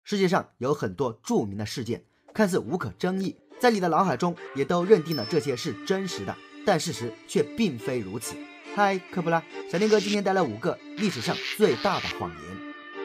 世界上有很多著名的事件，看似无可争议，在你的脑海中也都认定了这些是真实的，但事实却并非如此。嗨，科普啦，小天哥今天带来5个历史上最大的谎言。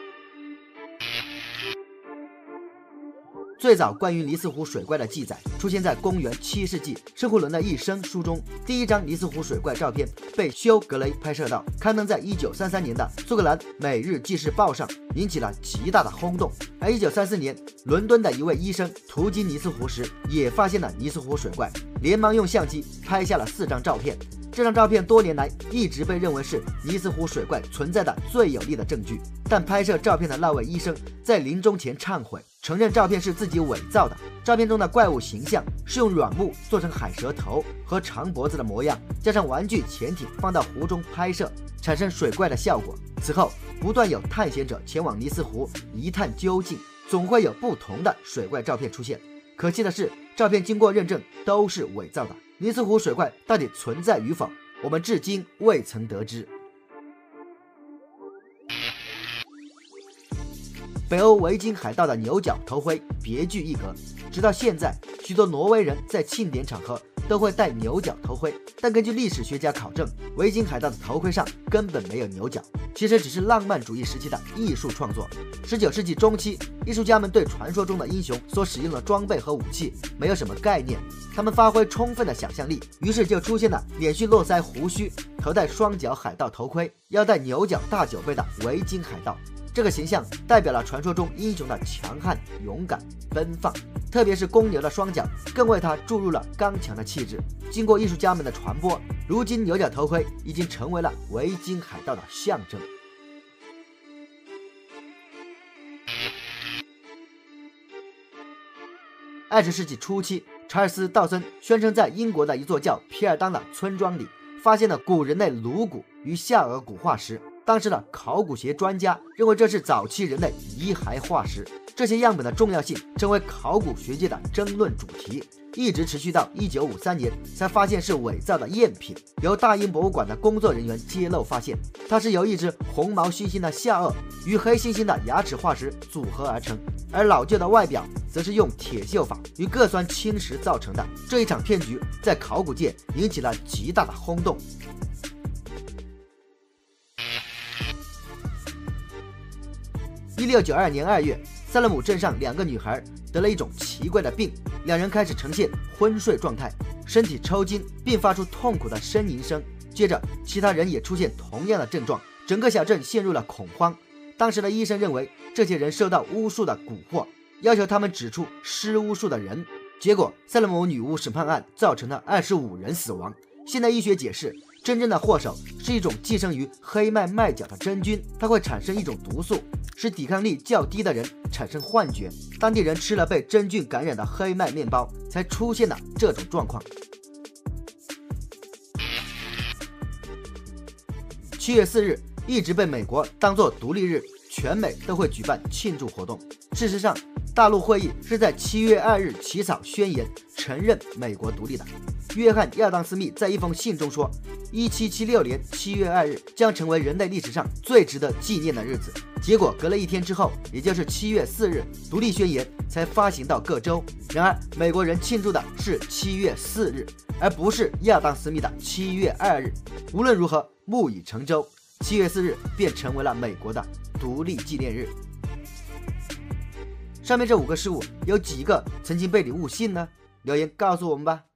最早关于尼斯湖水怪的记载出现在公元7世纪圣囫崙的一生书中。第一张尼斯湖水怪照片被休格雷拍摄到，刊登在1933年的苏格兰每日纪事报上，引起了极大的轰动。而1934年，伦敦的一位医生途经尼斯湖时，也发现了尼斯湖水怪，连忙用相机拍下了4张照片。这张照片多年来一直被认为是尼斯湖水怪存在的最有力的证据，但拍摄照片的那位医生在临终前忏悔，承认照片是自己伪造的。照片中的怪物形象是用软木做成海蛇头和长脖子的模样，加上玩具潜艇放到湖中拍摄，产生水怪的效果。此后不断有探险者前往尼斯湖一探究竟，总会有不同的水怪照片出现。可惜的是，照片经过认证都是伪造的。尼斯湖水怪到底存在与否，我们至今未曾得知。北欧维京海盗的牛角头盔别具一格，直到现在，许多挪威人在庆典场合都会戴牛角头盔，但根据历史学家考证，维京海盗的头盔上根本没有牛角，其实只是浪漫主义时期的艺术创作。19世纪中期，艺术家们对传说中的英雄所使用的装备和武器没有什么概念，他们发挥充分的想象力，于是就出现了脸蓄络腮胡须、头戴双角海盗头盔、腰带牛角大酒杯的维京海盗。这个形象代表了传说中英雄的强悍、勇敢、奔放，特别是公牛的双角更为他注入了刚强的气质。经过艺术家们的传播，如今牛角头盔已经成为了维京海盗的象征。20世纪初期，查尔斯·道森宣称在英国的一座叫皮尔当的村庄里发现了古人类颅骨与下颚骨化石。当时的考古学专家认为这是早期人类遗骸化石，这些样本的重要性成为考古学界的争论主题，一直持续到1953年才发现是伪造的赝品。由大英博物馆的工作人员揭露发现，它是由一只红毛猩猩的下颚与黑猩猩的牙齿化石组合而成，而老旧的外表则是用铁锈法与铬酸侵蚀造成的。这一场骗局在考古界引起了极大的轰动。1692年2月，萨勒姆镇上2个女孩得了一种奇怪的病，两人开始呈现昏睡状态，身体抽筋，并发出痛苦的呻吟声。接着，其他人也出现同样的症状，整个小镇陷入了恐慌。当时的医生认为这些人受到巫术的蛊惑，要求他们指出施巫术的人。结果，萨勒姆女巫审判案造成了25人死亡。现代医学解释，真正的祸首是一种寄生于黑麦麦角的真菌，它会产生一种毒素，使抵抗力较低的人产生幻觉。当地人吃了被真菌感染的黑麦面包，才出现了这种状况。7月4日一直被美国当作独立日，全美都会举办庆祝活动。事实上，大陆会议是在7月2日起草宣言，承认美国独立的。约翰·亚当斯密在一封信中说，1776年7月2日将成为人类历史上最值得纪念的日子。结果隔了1天之后，也就是7月4日，独立宣言才发行到各州。然而，美国人庆祝的是7月4日，而不是亚当斯密的7月2日。无论如何，木已成舟，7月4日便成为了美国的独立纪念日。上面这5个事物有几个曾经被你误信呢？留言告诉我们吧。